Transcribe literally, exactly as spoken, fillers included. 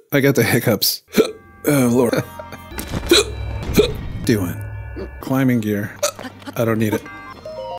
I got the hiccups. Oh, Lord. Doing. Climbing gear. I don't need it.